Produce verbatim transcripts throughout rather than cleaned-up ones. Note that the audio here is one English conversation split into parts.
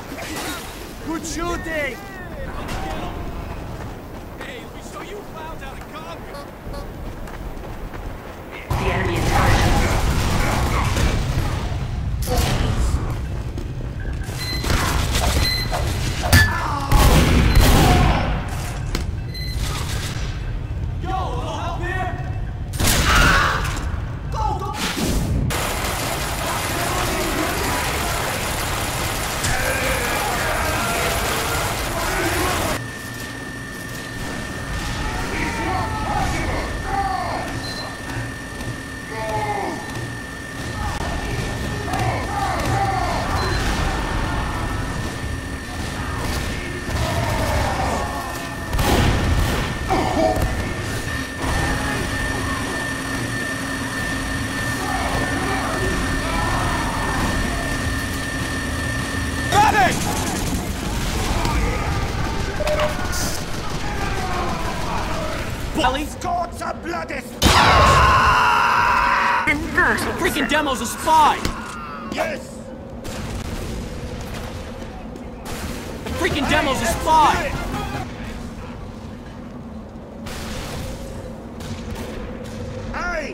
Good shooting! Hey, let me show you clowns how to conquer! The enemy intelligence. Yo, a little help here? Go, go! Belly! Gods are bloody! Inverted. Freaking demo's a spy! Yes! Freaking demo's a spy! Hey!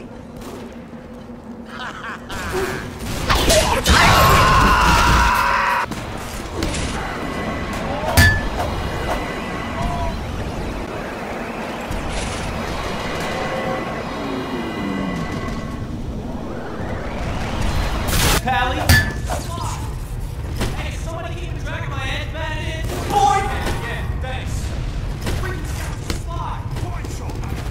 Pally? Hey, somebody keep track of my head bandit? Boy! Yeah, thanks. Freaking scout's a spy! Point shot!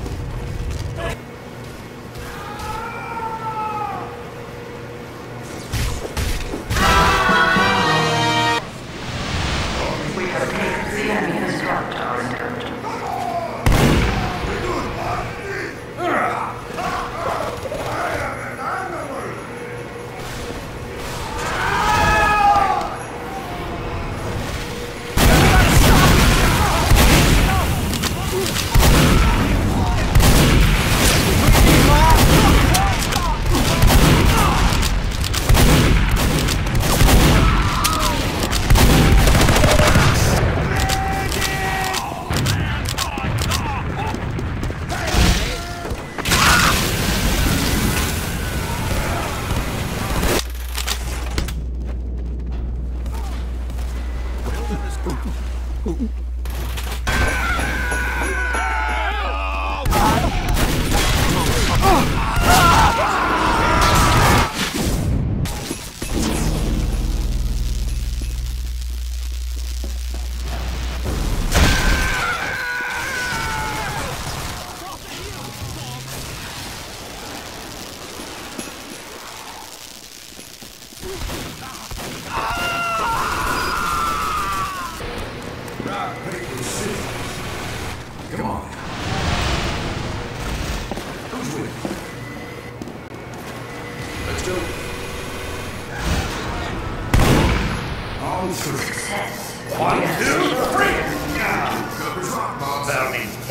We have taken the enemy has dropped our intelligence. Come on. Who's with you? Let's go. On three. Success. One, two, three! Now, covers rock bombs. That'll be